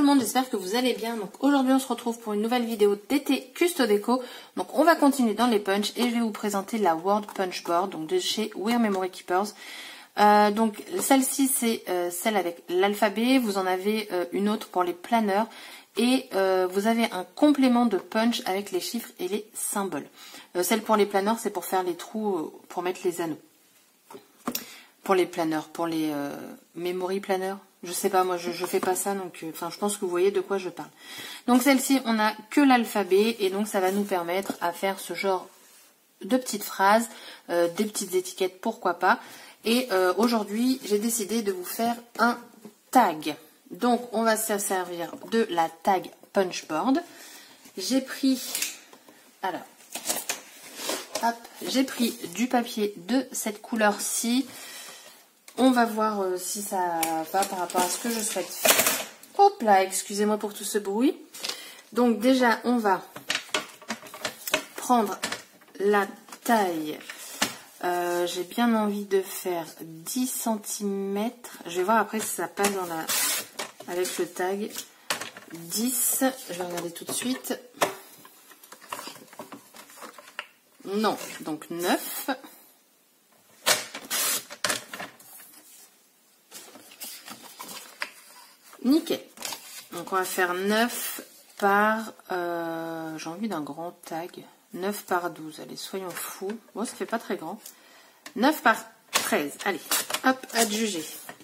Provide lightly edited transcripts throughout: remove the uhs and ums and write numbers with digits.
monde, j'espère que vous allez bien. Donc aujourd'hui on se retrouve pour une nouvelle vidéo d'été Custo Déco. Donc on va continuer dans les punchs et je vais vous présenter la Word Punch Board donc de chez Wear Memory Keepers. Donc celle-ci c'est celle avec l'alphabet, vous en avez une autre pour les planeurs et vous avez un complément de punch avec les chiffres et les symboles. Celle pour les planeurs c'est pour faire les trous, pour mettre les anneaux. Pour les planeurs, pour les memory planeurs. Je sais pas, moi je fais pas ça, donc enfin je pense que vous voyez de quoi je parle. Donc celle-ci, on a que l'alphabet et donc ça va nous permettre à faire ce genre de petites phrases, des petites étiquettes, pourquoi pas. Et aujourd'hui, j'ai décidé de vous faire un tag. Donc on va se servir de la tag punchboard. J'ai pris, alors, hop, j'ai pris du papier de cette couleur-ci. On va voir si ça va par rapport à ce que je souhaite faire. Hop là, excusez-moi pour tout ce bruit. Donc déjà, on va prendre la taille. J'ai bien envie de faire 10 cm. Je vais voir après si ça passe dans la... avec le tag. 10, je vais regarder tout de suite. Non, donc 9. Nickel. Donc on va faire 9 par... j'ai envie d'un grand tag. 9 par 12. Allez, soyons fous. Bon, ça fait pas très grand. 9 par 13. Allez, hop, adjuger.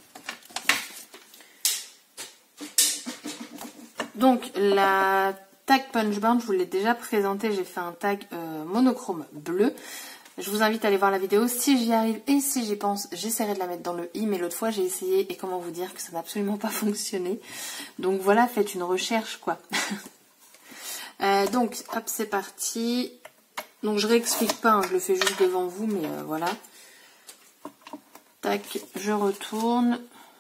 Donc la tag punchboard, je vous l'ai déjà présenté. J'ai fait un tag monochrome bleu. Je vous invite à aller voir la vidéo si j'y arrive et si j'y pense, j'essaierai de la mettre dans le i, mais l'autre fois j'ai essayé et comment vous dire que ça n'a absolument pas fonctionné. Donc voilà, faites une recherche quoi. Donc hop, c'est parti. Donc je réexplique pas, hein, je le fais juste devant vous, mais voilà. Tac, je retourne.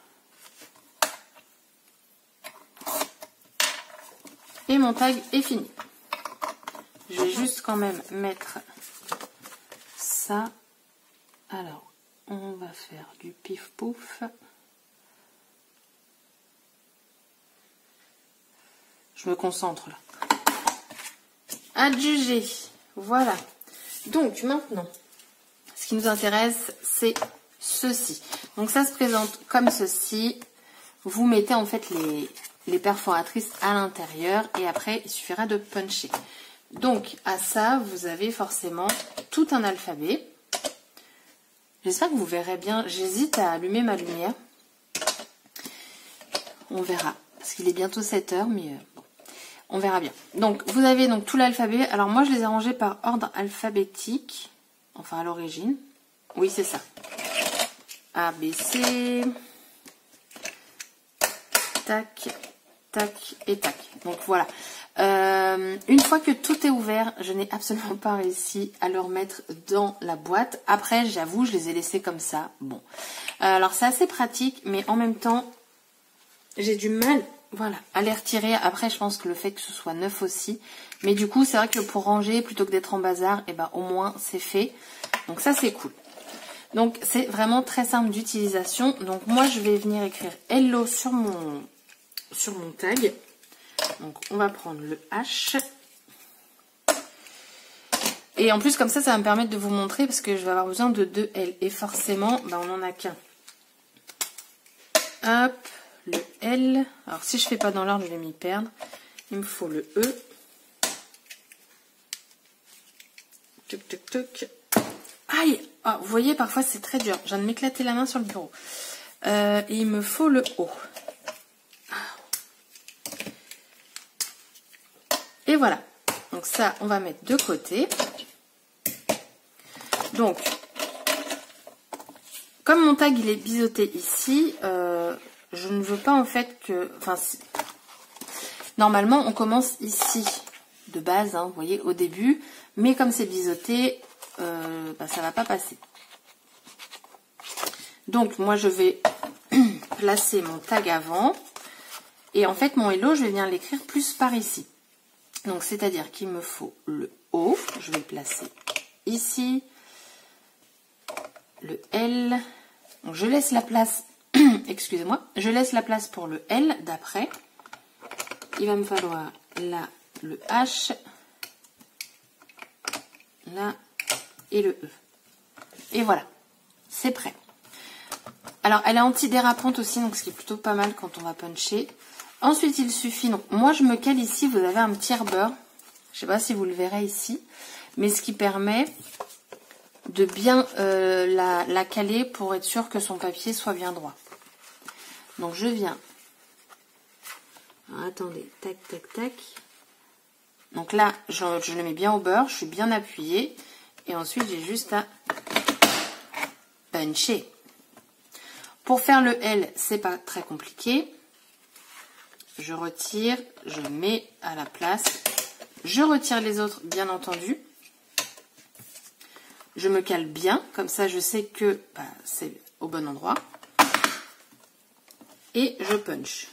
Et mon tag est fini. Je vais juste quand même mettre... ça. Alors, on va faire du pif pouf. Je me concentre là. Adjuger. Voilà. Donc maintenant, ce qui nous intéresse, c'est ceci. Donc ça se présente comme ceci. Vous mettez en fait les perforatrices à l'intérieur et après, il suffira de puncher. Donc, à ça, vous avez forcément tout un alphabet. J'espère que vous verrez bien. J'hésite à allumer ma lumière. On verra. Parce qu'il est bientôt 7 h, mais bon, on verra bien. Donc, vous avez donc tout l'alphabet. Alors, moi, je les ai rangés par ordre alphabétique. Enfin, à l'origine. Oui, c'est ça. A, B, C. Tac, tac et tac. Donc, voilà. Une fois que tout est ouvert, je n'ai absolument pas réussi à le remettre dans la boîte. Après, j'avoue, je les ai laissés comme ça. Bon, alors c'est assez pratique, mais en même temps, j'ai du mal, voilà, à les retirer. Après, je pense que le fait que ce soit neuf aussi. Mais du coup, c'est vrai que pour ranger, plutôt que d'être en bazar, et ben au moins c'est fait. Donc ça, c'est cool. Donc c'est vraiment très simple d'utilisation. Donc moi, je vais venir écrire Hello sur mon tag. Donc on va prendre le H. Et en plus comme ça va me permettre de vous montrer parce que je vais avoir besoin de 2 L. Et forcément, ben, on n'en a qu'un. Hop, le L. Alors si je fais pas dans l'ordre, je vais m'y perdre. Il me faut le E. Tuc, tuc, tuc. Aïe, oh, vous voyez, parfois c'est très dur. Je viens de m'éclater la main sur le bureau. Et il me faut le O. Et voilà, donc ça, on va mettre de côté. Donc, comme mon tag, il est biseauté ici, je ne veux pas en fait que... Enfin, normalement, on commence ici, de base, hein, vous voyez, au début. Mais comme c'est biseauté, bah, ça ne va pas passer. Donc, moi, je vais placer mon tag avant. Et en fait, mon hello, je vais venir l'écrire plus par ici. Donc, c'est-à-dire qu'il me faut le O, je vais le placer ici, le L, donc je laisse la place, excusez-moi, je laisse la place pour le L d'après, il va me falloir là le H, là et le E. Et voilà, c'est prêt. Alors, elle est antidérapante aussi, donc ce qui est plutôt pas mal quand on va puncher. Ensuite, il suffit, donc moi je me cale ici, vous avez un petit beurre. Je sais pas si vous le verrez ici, mais ce qui permet de bien la caler pour être sûr que son papier soit bien droit. Donc je viens. Alors, attendez, tac, tac, tac. Donc là, je le mets bien au beurre, je suis bien appuyée. Et ensuite, j'ai juste à puncher. Pour faire le L, c'est pas très compliqué. Je retire, je mets à la place. Je retire les autres, bien entendu. Je me cale bien, comme ça je sais que c'est au bon endroit. Et je punch.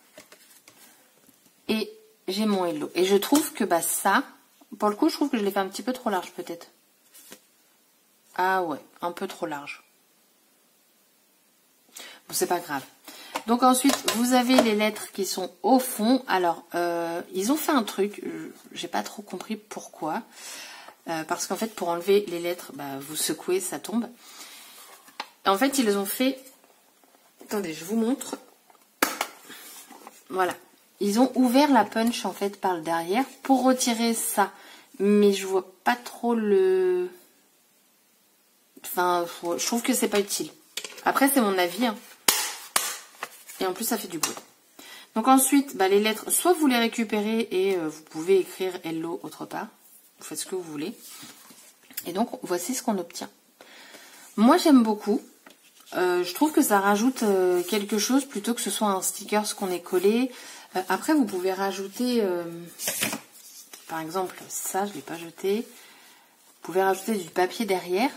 Et j'ai mon hello. Et je trouve que ça, pour le coup, je trouve que je l'ai fait un petit peu trop large peut-être. Ah ouais, un peu trop large. Bon, c'est pas grave. Donc ensuite, vous avez les lettres qui sont au fond. Alors, ils ont fait un truc, j'ai pas trop compris pourquoi. Parce qu'en fait, pour enlever les lettres, vous secouez, ça tombe. En fait, ils ont fait... Attendez, je vous montre. Voilà. Ils ont ouvert la punch, en fait, par le derrière pour retirer ça. Mais je vois pas trop le... Enfin, je trouve que c'est pas utile. Après, c'est mon avis, hein. Et en plus, ça fait du bruit. Donc ensuite, les lettres, soit vous les récupérez et vous pouvez écrire hello autre part. Vous faites ce que vous voulez. Et donc, voici ce qu'on obtient. Moi, j'aime beaucoup. Je trouve que ça rajoute quelque chose plutôt que ce soit un sticker qu'on est collé. Après, vous pouvez rajouter, par exemple, ça, je ne l'ai pas jeté. Vous pouvez rajouter du papier derrière.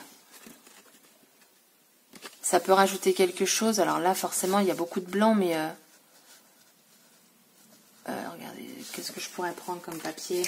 Ça peut rajouter quelque chose. Alors là, forcément, il y a beaucoup de blanc, mais... regardez, qu'est-ce que je pourrais prendre comme papier?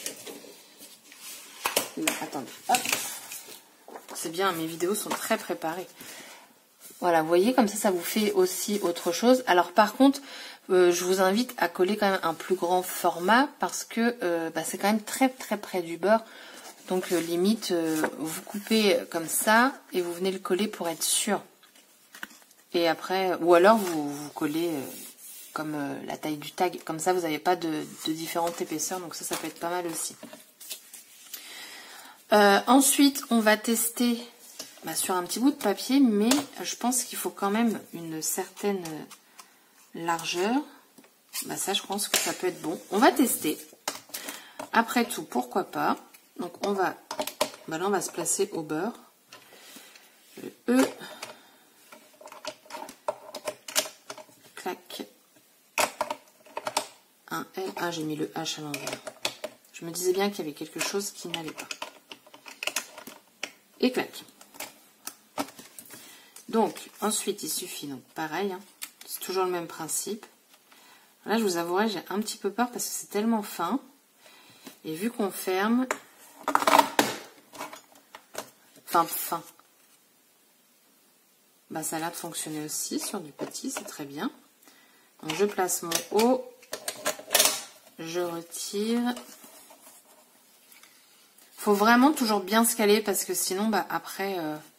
Non, attendez, hop. C'est bien, mes vidéos sont très préparées. Voilà, vous voyez, comme ça vous fait aussi autre chose. Alors par contre, je vous invite à coller quand même un plus grand format parce que c'est quand même très très près du beurre. Donc limite, vous coupez comme ça et vous venez le coller pour être sûr. Et après, ou alors vous collez comme la taille du tag. Comme ça, vous n'avez pas de différentes épaisseurs. Donc ça peut être pas mal aussi. Ensuite, on va tester sur un petit bout de papier, mais je pense qu'il faut quand même une certaine largeur. Ça, je pense que ça peut être bon. On va tester. Après tout, pourquoi pas. Donc, on va... là, on va se placer au beurre. Le E. Clac. Un L. Ah, j'ai mis le H à l'envers. Je me disais bien qu'il y avait quelque chose qui n'allait pas. Et clac. Donc, ensuite, il suffit, donc pareil, hein, c'est toujours le même principe. Là, je vous avouerai, j'ai un petit peu peur parce que c'est tellement fin. Et vu qu'on ferme, fin, ça a l'air de fonctionner aussi sur du petit, c'est très bien. Donc, je place mon haut, je retire. Faut vraiment toujours bien se caler parce que sinon, après,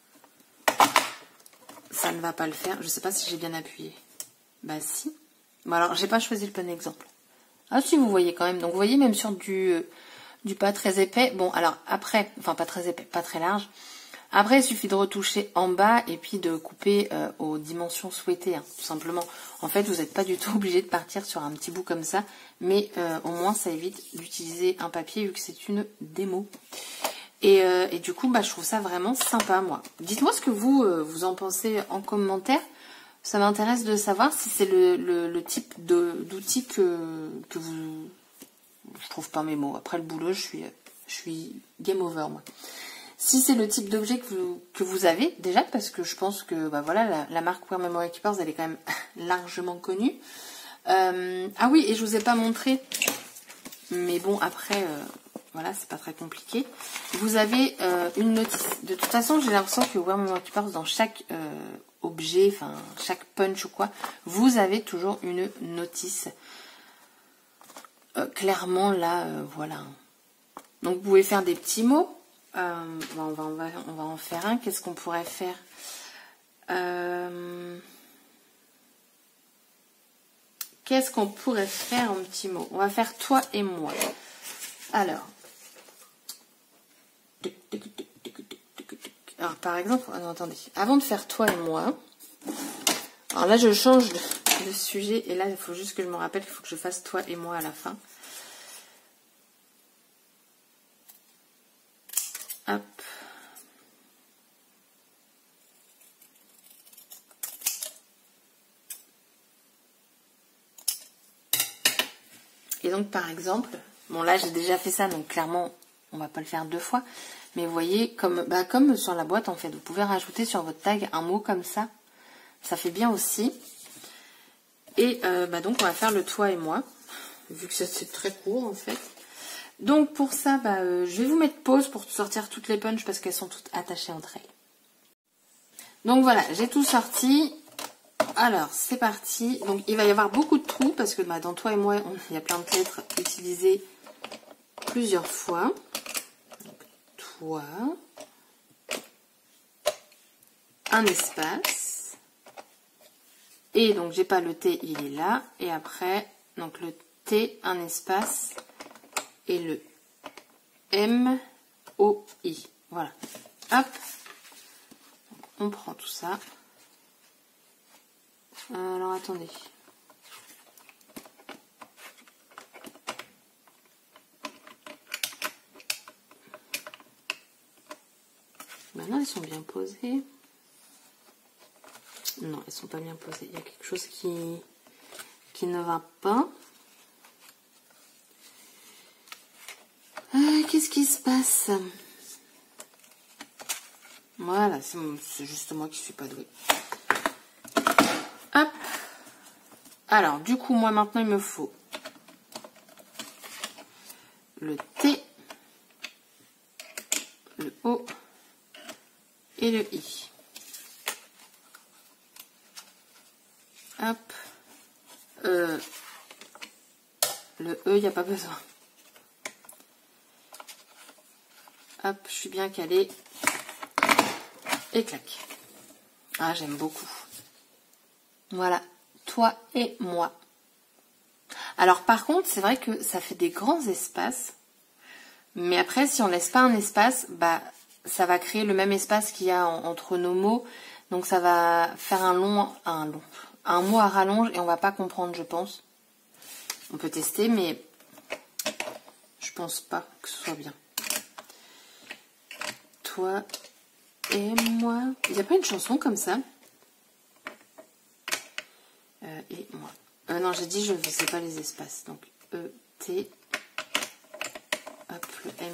ça ne va pas le faire. Je ne sais pas si j'ai bien appuyé. Si. Bon, alors, j'ai pas choisi le bon exemple. Ah, si, vous voyez quand même. Donc, vous voyez, même sur du pas très épais. Bon, alors, après, enfin, pas très épais, pas très large. Après, il suffit de retoucher en bas et puis de couper aux dimensions souhaitées, hein, tout simplement. En fait, vous n'êtes pas du tout obligé de partir sur un petit bout comme ça. Mais au moins, ça évite d'utiliser un papier vu que c'est une démo. Et du coup, je trouve ça vraiment sympa, moi. Dites-moi ce que vous en pensez en commentaire. Ça m'intéresse de savoir si c'est le type d'outil que vous... Je trouve pas mes mots. Après le boulot, je suis game over, moi. Si c'est le type d'objet que vous avez, déjà, parce que je pense que voilà, la marque Wear Memory Keepers, elle est quand même largement connue. Ah oui, et je vous ai pas montré, mais bon, après... voilà, c'est pas très compliqué. Vous avez une notice. De toute façon, j'ai l'impression que Wear Memory Keepers, dans chaque objet, enfin chaque punch ou quoi, vous avez toujours une notice. clairement là, voilà. Donc vous pouvez faire des petits mots. On va en faire un. Qu'est-ce qu'on pourrait faire? Qu'est-ce qu'on pourrait faire en petits mots? On va faire toi et moi. Alors, par exemple, attendez, avant de faire toi et moi, alors là je change de sujet et là il faut juste que je me rappelle qu'il faut que je fasse toi et moi à la fin. Hop. Et donc par exemple, bon là j'ai déjà fait ça, donc clairement on va pas le faire 2 fois, mais vous voyez comme sur la boîte en fait, vous pouvez rajouter sur votre tag un mot comme ça, ça fait bien aussi. Et donc on va faire le toi et moi, vu que c'est très court en fait. Donc pour ça, je vais vous mettre pause pour sortir toutes les punches parce qu'elles sont toutes attachées entre elles. Donc voilà, j'ai tout sorti. Alors, c'est parti. Donc, il va y avoir beaucoup de trous parce que dans toi et moi, il y a plein de lettres utilisées plusieurs fois. Donc, toi. Un espace. Et donc, j'ai pas le T, il est là. Et après, donc le T, un espace. Et le M, O, I. Voilà. Hop. Donc, on prend tout ça. Alors attendez. Maintenant elles sont bien posées. Non, elles sont pas bien posées. Il y a quelque chose qui ne va pas. Qu'est-ce qui se passe? Voilà, c'est juste moi qui suis pas douée. Hop. Alors, du coup, moi, maintenant, il me faut le T, le O et le I. Hop. Le E, il n'y a pas besoin. Hop, je suis bien calée. Et clac. Ah, j'aime beaucoup. Voilà, toi et moi. Alors par contre, c'est vrai que ça fait des grands espaces. Mais après, si on laisse pas un espace, ça va créer le même espace qu'il y a entre nos mots. Donc ça va faire un mot à rallonge et on va pas comprendre, je pense. On peut tester, mais je pense pas que ce soit bien. Toi et moi. Il n'y a pas une chanson comme ça? Et moi. Non, j'ai dit je ne faisais pas les espaces. Donc E, T. Hop, le M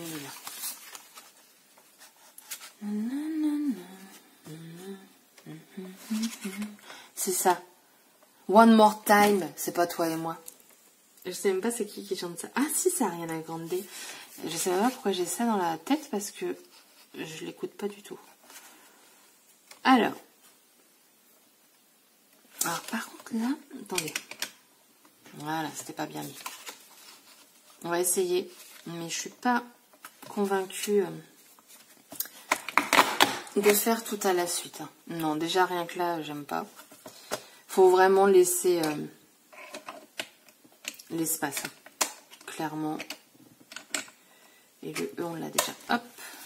est là. C'est ça. One more time. C'est pas toi et moi. Je sais même pas c'est qui chante ça. Ah si, ça Ariana Grande. Je sais même pas pourquoi j'ai ça dans la tête parce que je l'écoute pas du tout. Alors par contre là, attendez. Voilà, c'était pas bien mis. On va essayer, mais je suis pas convaincue de faire tout à la suite. Non, déjà rien que là, j'aime pas. Faut vraiment laisser l'espace, clairement. Et le E, on l'a déjà. Hop.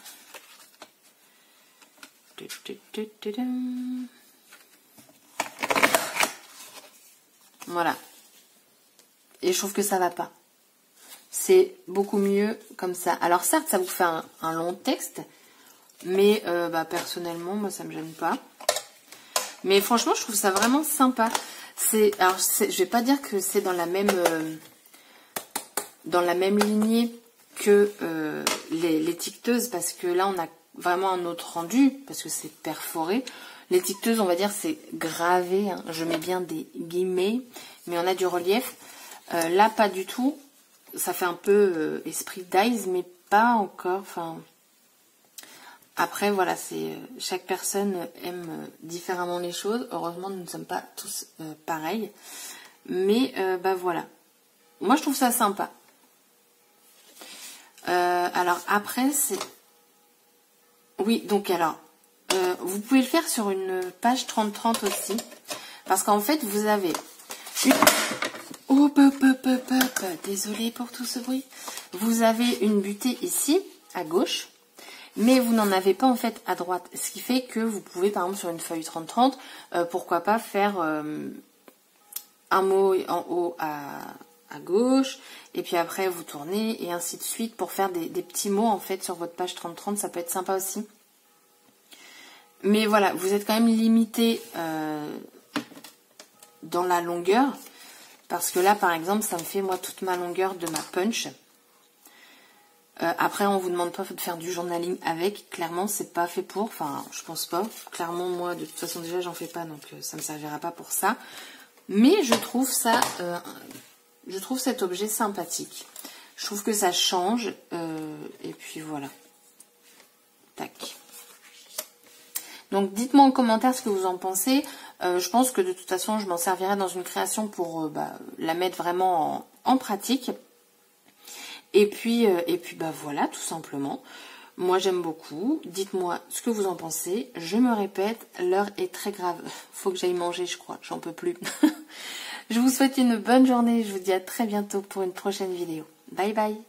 Voilà. Et je trouve que ça va pas. C'est beaucoup mieux comme ça. Alors certes, ça vous fait un long texte, mais personnellement, moi, ça me gêne pas. Mais franchement, je trouve ça vraiment sympa. Alors, je vais pas dire que c'est dans la même lignée que l'étiqueteuse, parce que là, on a vraiment un autre rendu, parce que c'est perforé. L'étiqueteuse, on va dire, c'est gravé. Hein. Je mets bien des guillemets, mais on a du relief. Là, pas du tout. Ça fait un peu esprit d'Eyes, mais pas encore. Enfin, après, voilà, chaque personne aime différemment les choses. Heureusement, nous ne sommes pas tous pareils. Mais voilà. Moi, je trouve ça sympa. Alors après, c'est... Oui, donc alors, vous pouvez le faire sur une page 30-30 aussi. Parce qu'en fait, vous avez... Désolée pour tout ce bruit. Vous avez une butée ici, à gauche. Mais vous n'en avez pas en fait à droite. Ce qui fait que vous pouvez, par exemple, sur une feuille 30-30, pourquoi pas faire un mot en haut à gauche. Et puis après, vous tournez et ainsi de suite pour faire des petits mots en fait sur votre page 30-30. Ça peut être sympa aussi. Mais voilà, vous êtes quand même limité dans la longueur. Parce que là, par exemple, ça me fait moi toute ma longueur de ma punch. Après, on vous demande pas de faire du journaling avec. Clairement, c'est pas fait pour. Enfin, je pense pas. Clairement, moi, de toute façon, déjà, j'en fais pas, donc ça me servira pas pour ça. Mais je trouve ça, je trouve cet objet sympathique. Je trouve que ça change. Et puis voilà. Tac. Donc, dites-moi en commentaire ce que vous en pensez. Je pense que de toute façon, je m'en servirai dans une création pour la mettre vraiment en pratique. Et puis voilà, tout simplement. Moi, j'aime beaucoup. Dites-moi ce que vous en pensez. Je me répète, l'heure est très grave. Faut que j'aille manger, je crois. J'en peux plus. Je vous souhaite une bonne journée. Je vous dis à très bientôt pour une prochaine vidéo. Bye bye.